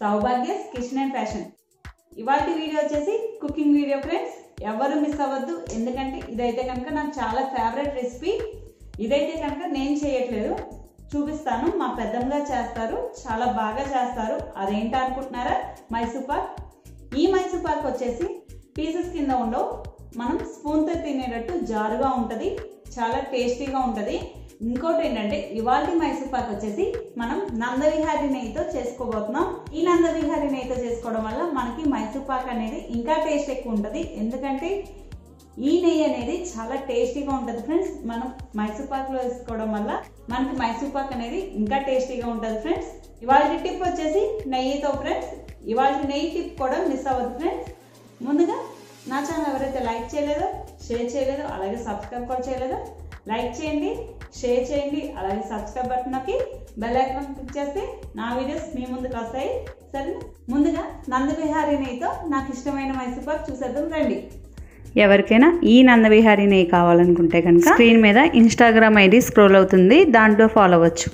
సౌభాగ్యస్ kitchen and fashion. ఇవాల్టి video వచ్చేసి cooking video friends. ఎవరు మిస్ అవ్వద్దు, ఎందుకంటే ఇదైతే కనుక నాకు చాలా ఫేవరెట్ రెసిపీ. ఇదైతే కనుక నేను చేయట్లేదు, చూపిస్తాను. మా పెద్దమ్మగా చేస్తారు, చాలా బాగా చేస్తారు. అదేంటి అనుకుంటున్నారా? మైసూర్ పాక్. ఈ మైసూర్ పాక్ వచ్చేసి పీసెస్ కింద ఉండవు, మనం స్పూన్తో తినేటట్టు జారుగా ఉంటుంది, చాలా టేస్టీగా ఉంటుంది. ఇంకోటి ఏంటంటే ఇవాల్టి మైసూర్ పాక్ వచ్చేసి మనం నంద విహారి నెయ్యితో చేసుకోబోతున్నాం. ఈ నంద విహారి నెయ్యితో చేసుకోవడం వల్ల మనకి మైసూర్ పాక్ అనేది ఇంకా టేస్ట్ ఎక్కువ ఉంటుంది. ఎందుకంటే ఈ నెయ్యి అనేది చాలా టేస్టీగా ఉంటుంది ఫ్రెండ్స్. మనం మైసూర్ పాక్లో వేసుకోవడం వల్ల మనకి మైసూర్ పాక్ అనేది ఇంకా టేస్టీగా ఉంటుంది ఫ్రెండ్స్. ఇవాల్టి టిప్ వచ్చేసి నెయ్యితో ఫ్రెండ్స్. ఇవాల్టి నెయ్యి టిప్ కూడా మిస్ అవ్వదు ఫ్రెండ్స్. ముందుగా నా ఛానల్ ఎవరైతే లైక్ చేయలేదో, షేర్ చేయలేదో, అలాగే సబ్స్క్రైబ్ కూడా చేయలేదో లైక్ చేయండి, షేర్ చేయండి, అలాగే సబ్స్క్రైబ్ బటన్ నొక్కి బెల్ ఐకాన్ క్లిక్ చేస్తే నా వీడియోస్ మీ ముందుకు వస్తాయి. సరే, ముందుగా నంద విహారి నెయ్యితో నాకు ఇష్టమైన మైసూర్ పాక్ చూసేద్దాం రండి. ఎవరికైనా ఈ నంద విహారి నెయ్యి కావాలనుకుంటే కనుక స్క్రీన్ మీద ఇన్స్టాగ్రామ్ ఐడి స్క్రోల్ అవుతుంది, దాంట్లో ఫాలో అవ్వచ్చు.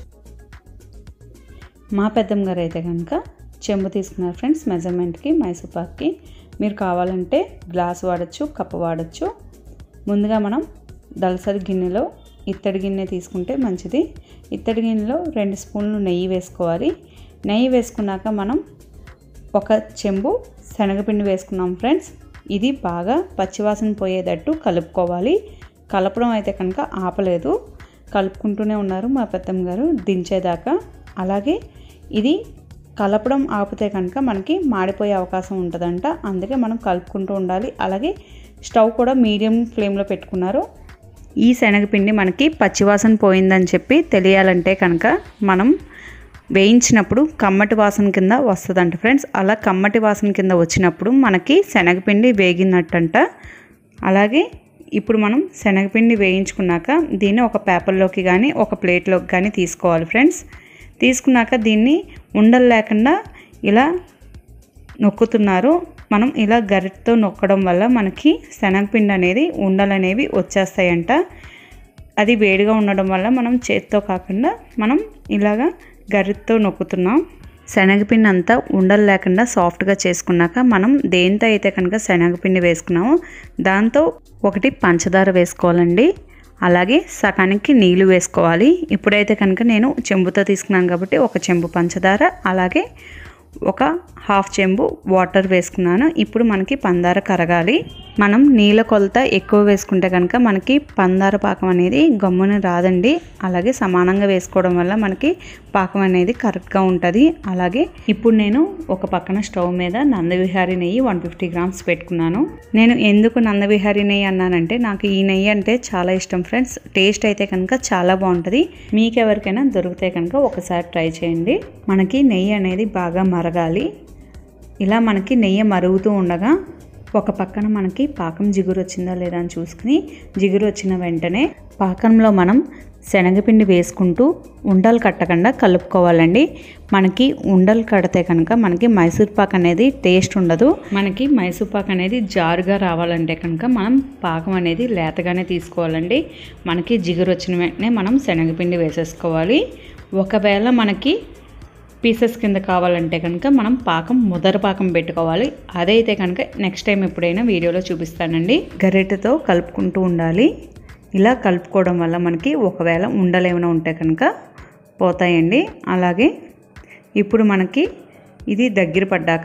మా పెద్దమ్మ గారు అయితే కనుక చెంబు తీసుకున్నారు ఫ్రెండ్స్ మెజర్మెంట్కి మైసూర్ పాక్కి. మీరు కావాలంటే గ్లాస్ వాడచ్చు, కప్పు వాడచ్చు. ముందుగా మనం దళసరి గిన్నెలో ఇత్తడి గిన్నె తీసుకుంటే మంచిది. ఇత్తడి గిన్నెలో 2 స్పూన్లు నెయ్యి వేసుకోవాలి. నెయ్యి వేసుకున్నాక మనం 1 చెంబు శనగపిండి వేసుకున్నాం ఫ్రెండ్స్. ఇది బాగా పచ్చివాసన పోయేటట్టు కలుపుకోవాలి. కలపడం అయితే కనుక ఆపలేదు, కలుపుకుంటూనే ఉన్నారు మా పెద్దమ్మ గారు దించేదాకా. అలాగే ఇది కలపడం ఆపితే కనుక మనకి మాడిపోయే అవకాశం ఉంటుందంట, అందుకే మనం కలుపుకుంటూ ఉండాలి. అలాగే స్టవ్ కూడా మీడియం ఫ్లేమ్లో పెట్టుకున్నారు. ఈ శనగపిండి మనకి పచ్చివాసన పోయిందని చెప్పి తెలియాలంటే కనుక మనం వేయించినప్పుడు కమ్మటి వాసన కింద వస్తుందంట ఫ్రెండ్స్. అలా కమ్మటి వాసన కింద వచ్చినప్పుడు మనకి శనగపిండి వేగినట్టంట. అలాగే ఇప్పుడు మనం శనగపిండి వేయించుకున్నాక దీన్ని ఒక పేపర్లోకి కానీ ఒక ప్లేట్లోకి కానీ తీసుకోవాలి ఫ్రెండ్స్. తీసుకున్నాక దీన్ని ఉండలు లేకుండా ఇలా నొక్కుతున్నారు. మనం ఇలా గరిటతో నొక్కడం వల్ల మనకి శనగపిండి అనేది ఉండలు అనేవి వచ్చేస్తాయంట. అది వేడిగా ఉండడం వల్ల మనం చేత్తో కాకుండా మనం ఇలాగా గరిటతో నొక్కుతున్నాం. శనగపిండి అంతా ఉండలు లేకుండా సాఫ్ట్గా చేసుకున్నాక మనం దేంతో అయితే కనుక శనగపిండి వేసుకున్నామో దాంతో 1 పంచదార వేసుకోవాలండి. అలాగే సగానికి నీళ్ళు వేసుకోవాలి. ఇప్పుడైతే కనుక నేను చెంబుతో తీసుకున్నాను కాబట్టి 1 చెంబు పంచదార, అలాగే 1/2 చెంబు వాటర్ వేసుకున్నాను. ఇప్పుడు మనకి పందార కరగాలి. మనం నీళ్ళ కొలత ఎక్కువ వేసుకుంటే కనుక మనకి పందార పాకం అనేది గమ్మున రాదండి. అలాగే సమానంగా వేసుకోవడం వల్ల మనకి పాకం అనేది కరెక్ట్గా ఉంటుంది. అలాగే ఇప్పుడు నేను ఒక పక్కన స్టవ్ మీద నందవిహారి నెయ్యి 150 గ్రామ్స్ పెట్టుకున్నాను. నేను ఎందుకు నందవిహారి నెయ్యి అన్నానంటే నాకు ఈ నెయ్యి అంటే చాలా ఇష్టం ఫ్రెండ్స్. టేస్ట్ అయితే కనుక చాలా బాగుంటుంది. మీకు ఎవరికైనా దొరికితే కనుక ఒకసారి ట్రై చేయండి. మనకి నెయ్యి అనేది బాగా మరగాలి. ఇలా మనకి నెయ్యి మరుగుతూ ఉండగా ఒక పక్కన మనకి పాకం జిగురు వచ్చిందా లేదా అని చూసుకుని, జిగురు వచ్చిన వెంటనే పాకంలో మనం శనగపిండి వేసుకుంటూ ఉండలు కట్టకుండా కలుపుకోవాలండి. మనకి ఉండలు కడితే కనుక మనకి మైసూర్ పాక్ అనేది టేస్ట్ ఉండదు. మనకి మైసూర్ పాక్ అనేది జారుగా రావాలంటే కనుక మనం పాకం అనేది లేతగానే తీసుకోవాలండి. మనకి జిగురు వచ్చిన వెంటనే మనం శనగపిండి వేసేసుకోవాలి. ఒకవేళ మనకి పీసెస్ కింద కావాలంటే కనుక మనం పాకం ముదర పాకం పెట్టుకోవాలి. అదైతే కనుక నెక్స్ట్ టైం ఎప్పుడైనా వీడియోలో చూపిస్తానండి. గరిటెతో కలుపుకుంటూ ఉండాలి. ఇలా కలుపుకోవడం వల్ల మనకి ఒకవేళ ఉండలు ఏమైనా ఉంటే కనుక పోతాయండి. అలాగే ఇప్పుడు మనకి ఇది దగ్గర పడ్డాక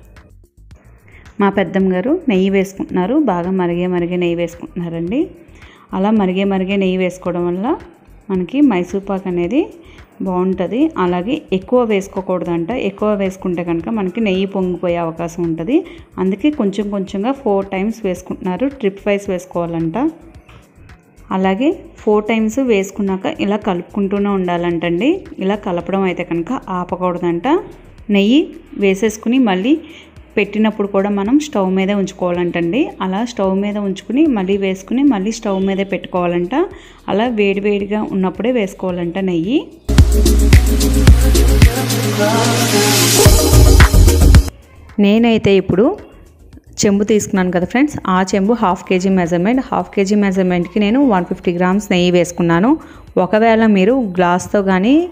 మా పెద్దమ్మ గారు నెయ్యి వేసుకుంటున్నారు. బాగా మరిగే నెయ్యి వేసుకుంటున్నారండి. అలా మరిగే నెయ్యి వేసుకోవడం వల్ల మనకి మైసూర్ పాక్ అనేది బాగుంటుంది. అలాగే ఎక్కువ వేసుకోకూడదంట. ఎక్కువ వేసుకుంటే కనుక మనకి నెయ్యి పొంగిపోయే అవకాశం ఉంటుంది. అందుకే కొంచెంగా 4 టైమ్స్ వేసుకుంటున్నారు. ట్రిప్ వైస్ వేసుకోవాలంట. అలాగే 4 టైమ్స్ వేసుకున్నాక ఇలా కలుపుకుంటూనే ఉండాలంటండి. ఇలా కలపడం అయితే కనుక ఆపకూడదంట. నెయ్యి వేసేసుకుని మళ్ళీ పెట్టినప్పుడు కూడా మనం స్టవ్ మీదే ఉంచుకోవాలంటండి. అలా స్టవ్ మీద ఉంచుకుని మళ్ళీ వేసుకుని మళ్ళీ స్టవ్ మీదే పెట్టుకోవాలంట. అలా వేడిగా ఉన్నప్పుడే వేసుకోవాలంట నెయ్యి. నేనైతే ఇప్పుడు చెంబు తీసుకున్నాను కదా ఫ్రెండ్స్, ఆ చెంబు 1/2 kg మెజర్మెంట్. 1/2 kg మెజర్మెంట్కి నేను 150 గ్రామ్స్ నెయ్యి వేసుకున్నాను. ఒకవేళ మీరు గ్లాస్తో కానీ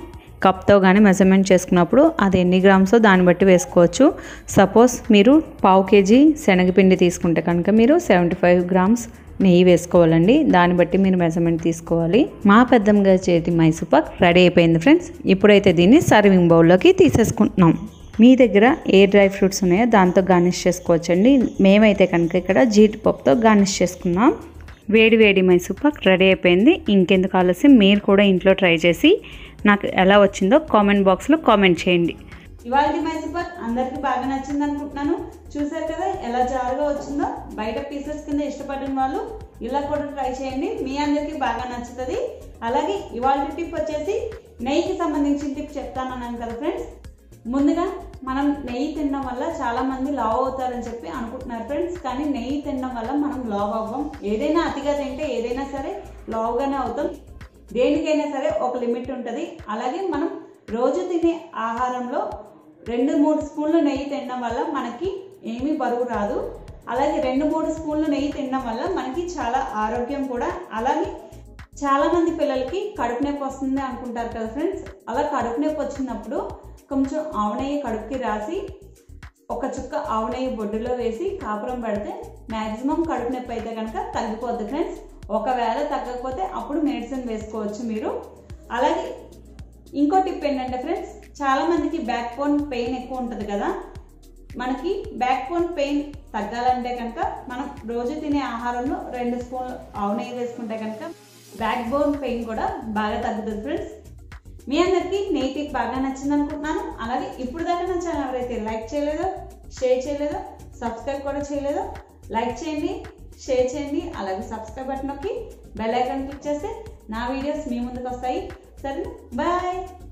కప్తో కానీ మెజర్మెంట్ చేసుకున్నప్పుడు అది ఎన్ని గ్రామ్సో దాన్ని బట్టి వేసుకోవచ్చు. సపోజ్ మీరు పావు కేజీ శనగపిండి తీసుకుంటే కనుక మీరు 75 గ్రామ్స్ నెయ్యి వేసుకోవాలండి. దాన్ని బట్టి మీరు మెజర్మెంట్ తీసుకోవాలి. మా పెద్దమ్మ గారి చేతి మైసూర్ పాక్ రెడీ అయిపోయింది ఫ్రెండ్స్. ఇప్పుడైతే దీన్ని సర్వింగ్ బౌల్లోకి తీసేసుకుంటున్నాం. మీ దగ్గర ఏ డ్రై ఫ్రూట్స్ ఉన్నాయో దాంతో గార్నిష్ చేసుకోవచ్చండి. మేమైతే కనుక ఇక్కడ జీడిపప్పుతో గార్నిష్ చేసుకున్నాం. వేడి వేడి మైసూర్ పాక్ రెడీ అయిపోయింది. ఇంకెందుకు ఆలస్యం, మీరు కూడా ఇంట్లో ట్రై చేసి నాకు ఎలా వచ్చిందో కామెంట్ బాక్స్లో కామెంట్ చేయండి. ఇవాళ మైసూర్ పాక్ అందరికి బాగా నచ్చింది అనుకుంటున్నాను. చూసారు కదా ఎలా జారుగా వచ్చిందో. బయట పీసెస్ కింద ఇష్టపడిన వాళ్ళు ఇలా కూడా ట్రై చేయండి, మీ అందరికి బాగా నచ్చుతుంది. అలాగే ఇవాళ టిప్ వచ్చేసి నెయ్యికి సంబంధించిన టిప్ చెప్తానన్నాను కదా ఫ్రెండ్స్. ముందుగా మనం నెయ్యి తినడం వల్ల చాలా మంది లావ్ అవుతారని చెప్పి అనుకుంటున్నారు ఫ్రెండ్స్. కానీ నెయ్యి తినడం వల్ల మనం లావ్ అవ్వం. ఏదైనా అతిగా తింటే ఏదైనా సరే లావుగానే అవుతాం. దేనికైనా సరే ఒక లిమిట్ ఉంటుంది. అలాగే మనం రోజు తినే ఆహారంలో 2-3 స్పూన్లు నెయ్యి తినడం వల్ల మనకి ఏమీ బరువు రాదు. అలాగే 2-3 స్పూన్లు నెయ్యి తినడం వల్ల మనకి చాలా ఆరోగ్యం కూడా. అలాగే చాలా మంది పిల్లలకి కడుపు నొప్పి వస్తుంది అనుకుంటారు కదా ఫ్రెండ్స్. అలా కడుపు నొప్పి వచ్చినప్పుడు కొంచెం ఆవు నెయ్యి కడుపుకి రాసి ఒక చుక్క ఆవు నెయ్యి బొడ్డులో వేసి కాపురం పెడితే మ్యాక్సిమం కడుపు నొప్పి అయితే కనుక తగ్గిపోద్ది ఫ్రెండ్స్. ఒకవేళ తగ్గకపోతే అప్పుడు మెడిసిన్ వేసుకోవచ్చు మీరు. అలాగే ఇంకో టిప్ ఏంటంటే ఫ్రెండ్స్, చాలా మందికి బ్యాక్ బోన్ పెయిన్ ఎక్కువ ఉంటుంది కదా. మనకి బ్యాక్ బోన్ పెయిన్ తగ్గాలంటే కనుక మనం రోజు తినే ఆహారంలో 2 స్పూన్లు ఆవు నెయ్యి వేసుకుంటే కనుక బ్యాక్ బోన్ పెయిన్ కూడా బాగా తగ్గుతుంది ఫ్రెండ్స్. మీ అందరికీ నెయ్యి టిప్ బాగా నచ్చింది అనుకుంటున్నాను. అలాగే ఇప్పుడు దాకా నా ఛానల్ ఎవరైతే లైక్ చేయలేదో, షేర్ చేయలేదో, సబ్స్క్రైబ్ కూడా చేయలేదో లైక్ చేయండి, షేర్ చేయండి. అలాగే సబ్స్క్రైబ్ బటన్ నొక్కి బెల్ ఐకాన్ క్లిక్ చేస్తే నా వీడియోస్ మీ ముందుకు వస్తాయి. సరే, బాయ్.